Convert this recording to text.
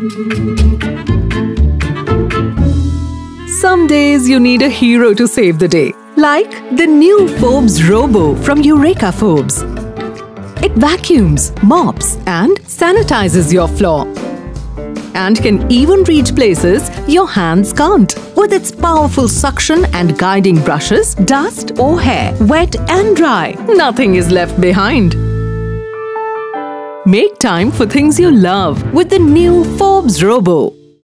Some days you need a hero to save the day, like the new Forbes Robo from Eureka Forbes. It vacuums, mops, and sanitizes your floor, and can even reach places your hands can't. With its powerful suction and guiding brushes, dust or hair, wet and dry, nothing is left behind. Make time for things you love with the new Forbes Robo.